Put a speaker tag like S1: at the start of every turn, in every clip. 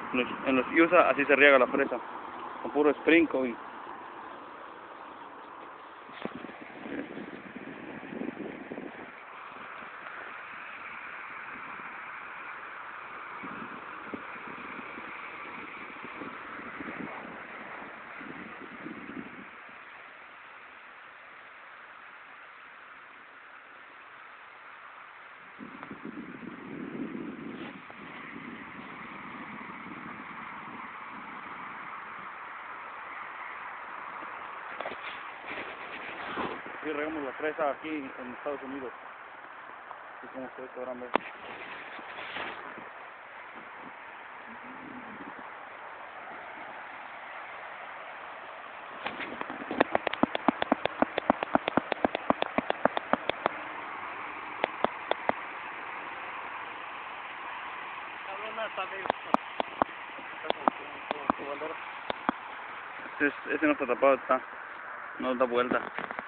S1: En los USA así se riega la fresa, con puro sprinkle y... Aquí regamos la fresa aquí en Estados Unidos. Así como ustedes podrán ver. Ese no está tapado, no da vuelta.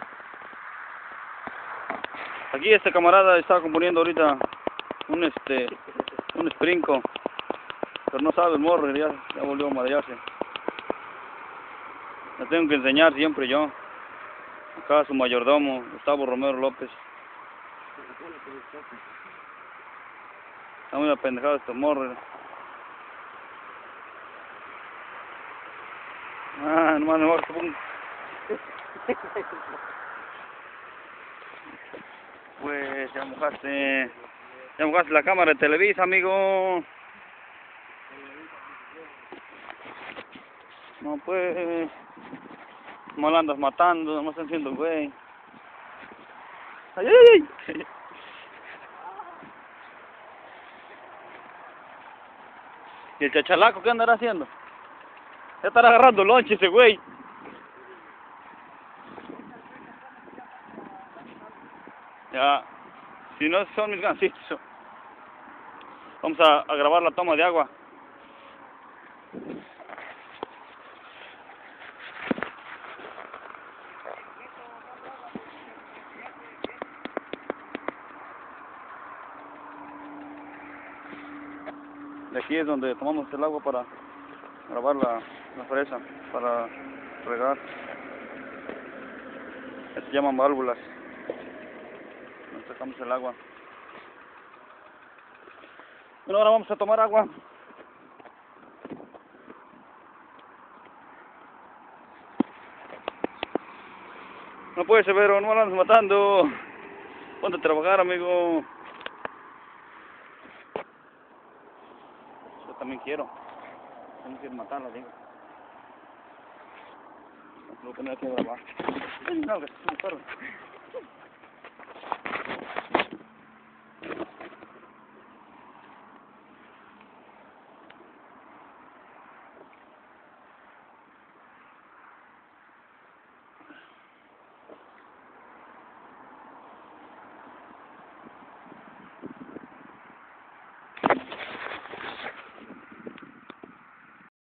S1: Aquí este camarada está componiendo ahorita un sprinkle, pero no sabe el morro, ya volvió a madrearse. Le tengo que enseñar siempre yo. Acá su mayordomo, Gustavo Romero López. Está muy apendejado este morro. Nomás mejor que pongo. Pues ya mojaste la cámara de Televisa, amigo. No pues, no la andas matando, no me están haciendo güey. ¡Ay, ay, ay! ¿Y el chachalaco qué andará haciendo? Ya estará agarrando lonche ese güey. Ya, si no son mis gansitos. Vamos a grabar la toma de agua. De aquí es donde tomamos el agua para grabar la fresa, para regar. Se llaman válvulas. Nos sacamos el agua. Bueno, ahora vamos a tomar agua. No puedes, Severo, no la andas matando. Ponte a trabajar, amigo. Yo también quiero. Tengo que matarla, digo. Lo que no hay que grabar. No, que es un perro.